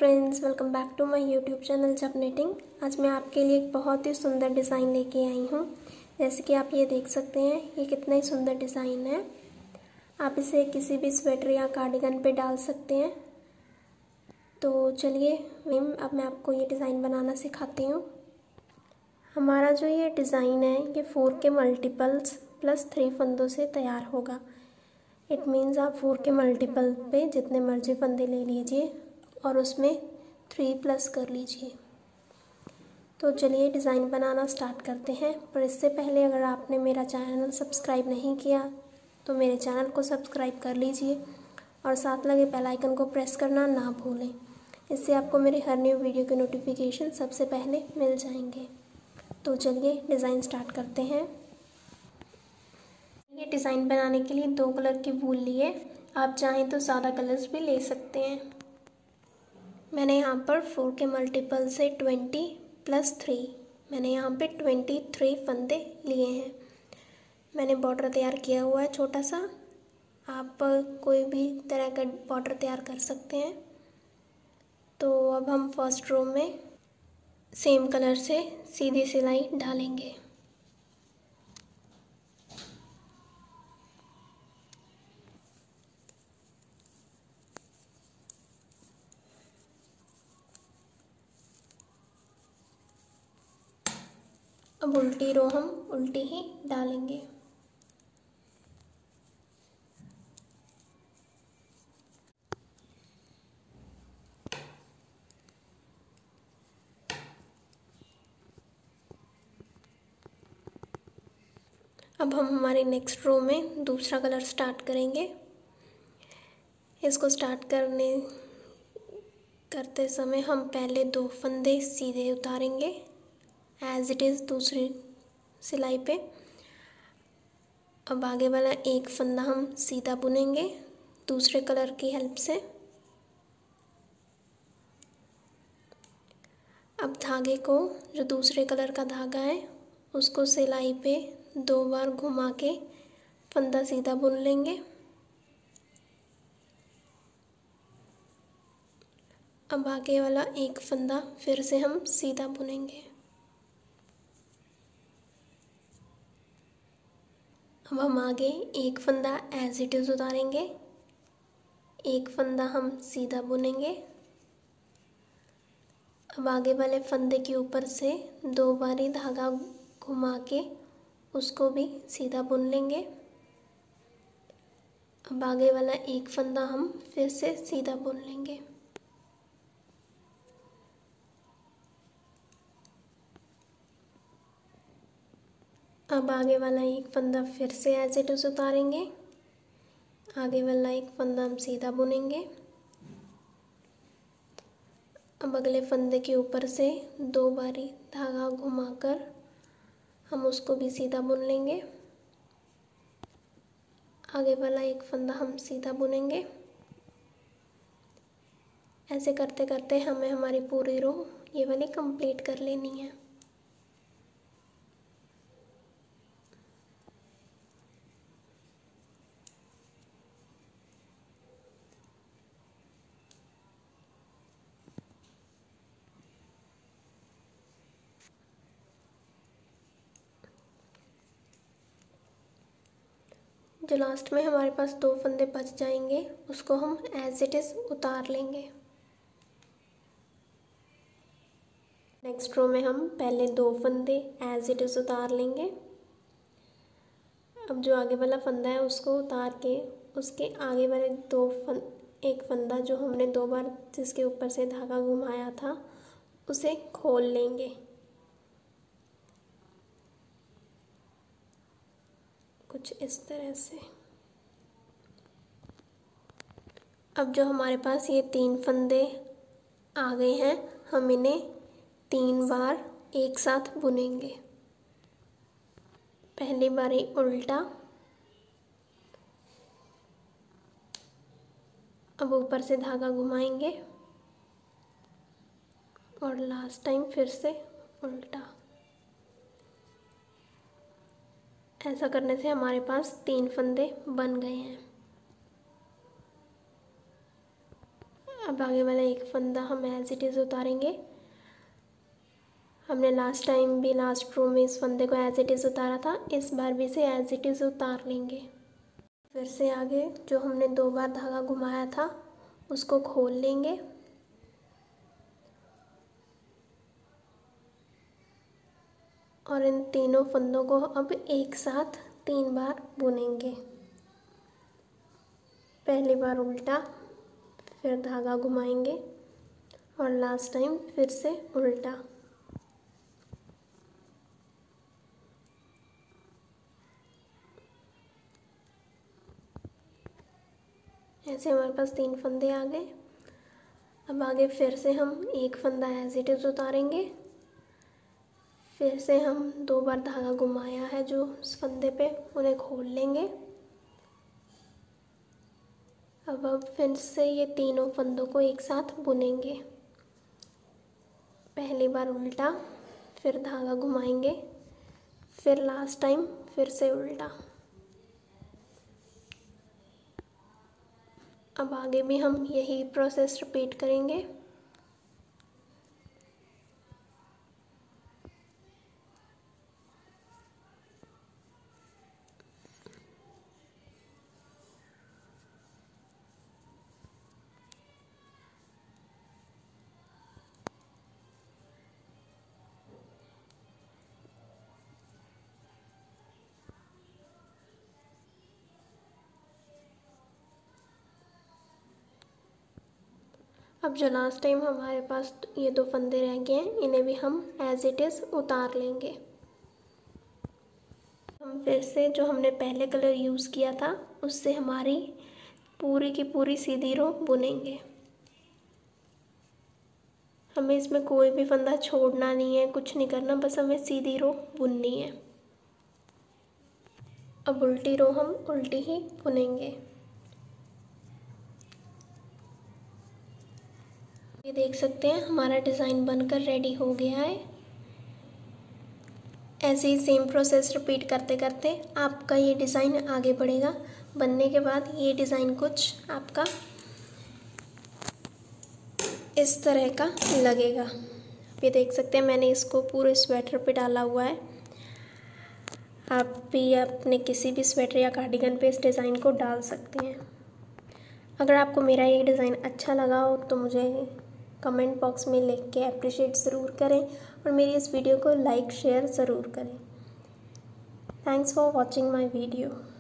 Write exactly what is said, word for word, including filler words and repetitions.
Friends, welcome back to my YouTube channel जब knitting. आज मैं आपके लिए एक बहुत ही सुंदर डिज़ाइन लेके आई हूँ। जैसे कि आप ये देख सकते हैं, ये कितना ही सुंदर डिज़ाइन है। आप इसे किसी भी स्वेटर या कार्डिगन पे डाल सकते हैं। तो चलिए अब मैं आपको ये डिज़ाइन बनाना सिखाती हूँ। हमारा जो ये डिज़ाइन है ये फोर के मल्टीपल्स प्लस थ्री फंदों से तैयार होगा। इट मीन्स आप फोर के मल्टीपल पे जितने मर्जी फंदे ले लीजिए और उसमें थ्री प्लस कर लीजिए। तो चलिए डिज़ाइन बनाना स्टार्ट करते हैं। पर इससे पहले अगर आपने मेरा चैनल सब्सक्राइब नहीं किया तो मेरे चैनल को सब्सक्राइब कर लीजिए और साथ लगे बेल आइकन को प्रेस करना ना भूलें। इससे आपको मेरे हर न्यू वीडियो के नोटिफिकेशन सबसे पहले मिल जाएंगे। तो चलिए डिज़ाइन स्टार्ट करते हैं। ये डिज़ाइन बनाने के लिए दो कलर की वूल लिए। आप चाहें तो ज़्यादा कलर्स भी ले सकते हैं। मैंने यहाँ पर फोर के मल्टीपल से ट्वेंटी प्लस थ्री मैंने यहाँ पे ट्वेंटी थ्री फंदे लिए हैं। मैंने बॉर्डर तैयार किया हुआ है छोटा सा। आप कोई भी तरह का बॉर्डर तैयार कर सकते हैं। तो अब हम फर्स्ट रो में सेम कलर से सीधी सिलाई डालेंगे। अब उल्टी रो हम उल्टी ही डालेंगे। अब हम हमारे नेक्स्ट रो में दूसरा कलर स्टार्ट करेंगे। इसको स्टार्ट करने करते समय हम पहले दो फंदे सीधे उतारेंगे एज इट इज़ दूसरी सिलाई पे। अब आगे वाला एक फंदा हम सीधा बुनेंगे दूसरे कलर की हेल्प से। अब धागे को, जो दूसरे कलर का धागा है, उसको सिलाई पे दो बार घुमा के फंदा सीधा बुन लेंगे। अब आगे वाला एक फंदा फिर से हम सीधा बुनेंगे। अब हम आगे एक फंदा एज इट इज़ उतारेंगे, एक फंदा हम सीधा बुनेंगे। अब आगे वाले फंदे के ऊपर से दो बारी धागा घुमा के उसको भी सीधा बुन लेंगे। अब आगे वाला एक फंदा हम फिर से सीधा बुन लेंगे। अब आगे वाला एक फंदा फिर से एज इट इज़ उतारेंगे, आगे वाला एक फंदा हम सीधा बुनेंगे। अब अगले फंदे के ऊपर से दो बारी धागा घुमाकर हम उसको भी सीधा बुन लेंगे। आगे वाला एक फंदा हम सीधा बुनेंगे। ऐसे करते करते हमें हमारी पूरी रो ये वाली कंप्लीट कर लेनी है। जो लास्ट में हमारे पास दो फंदे बच जाएंगे उसको हम एज इट इज़ उतार लेंगे। नेक्स्ट रो में हम पहले दो फंदे एज इट इज़ उतार लेंगे। अब जो आगे वाला फंदा है उसको उतार के उसके आगे वाले दो फन एक फंदा जो हमने दो बार जिसके ऊपर से धागा घुमाया था उसे खोल लेंगे कुछ इस तरह से। अब जो हमारे पास ये तीन फंदे आ गए हैं, हम इन्हें तीन बार एक साथ बुनेंगे। पहली बारी उल्टा, अब ऊपर से धागा घुमाएंगे और लास्ट टाइम फिर से उल्टा। ऐसा करने से हमारे पास तीन फंदे बन गए हैं। अब आगे वाला एक फंदा हम एज इट इज़ उतारेंगे। हमने लास्ट टाइम भी लास्ट रो में इस फंदे को एज इट इज़ उतारा था, इस बार भी इसे एज इट इज़ उतार लेंगे। फिर से आगे जो हमने दो बार धागा घुमाया था उसको खोल लेंगे और इन तीनों फंदों को अब एक साथ तीन बार बुनेंगे। पहली बार उल्टा, फिर धागा घुमाएंगे और लास्ट टाइम फिर से उल्टा। ऐसे हमारे पास तीन फंदे आ गए। अब आगे फिर से हम एक फंदा एज इट इज़ उतारेंगे। फिर से हम दो बार धागा घुमाया है जो उस फंदे पे, उन्हें खोल लेंगे। अब अब फिर से ये तीनों फंदों को एक साथ बुनेंगे। पहली बार उल्टा, फिर धागा घुमाएंगे, फिर लास्ट टाइम फिर से उल्टा। अब आगे भी हम यही प्रोसेस रिपीट करेंगे। अब जो लास्ट टाइम हमारे पास ये दो फंदे रह गए हैं, इन्हें भी हम एज इट इज़ उतार लेंगे। हम फिर से जो हमने पहले कलर यूज़ किया था उससे हमारी पूरी की पूरी सीधी रो बुनेंगे। हमें इसमें कोई भी फंदा छोड़ना नहीं है, कुछ नहीं करना, बस हमें सीधी रो बुननी है। अब उल्टी रो हम उल्टी ही बुनेंगे। ये देख सकते हैं हमारा डिज़ाइन बनकर रेडी हो गया है। ऐसे ही सेम प्रोसेस रिपीट करते करते आपका ये डिज़ाइन आगे बढ़ेगा। बनने के बाद ये डिज़ाइन कुछ आपका इस तरह का लगेगा। ये देख सकते हैं मैंने इसको पूरे स्वेटर पे डाला हुआ है। आप भी अपने किसी भी स्वेटर या कार्डिगन पे इस डिज़ाइन को डाल सकते हैं। अगर आपको मेरा ये डिज़ाइन अच्छा लगा हो तो मुझे कमेंट बॉक्स में लिख के अप्रिशिएट ज़रूर करें और मेरी इस वीडियो को लाइक शेयर ज़रूर करें। Thanks for watching my video.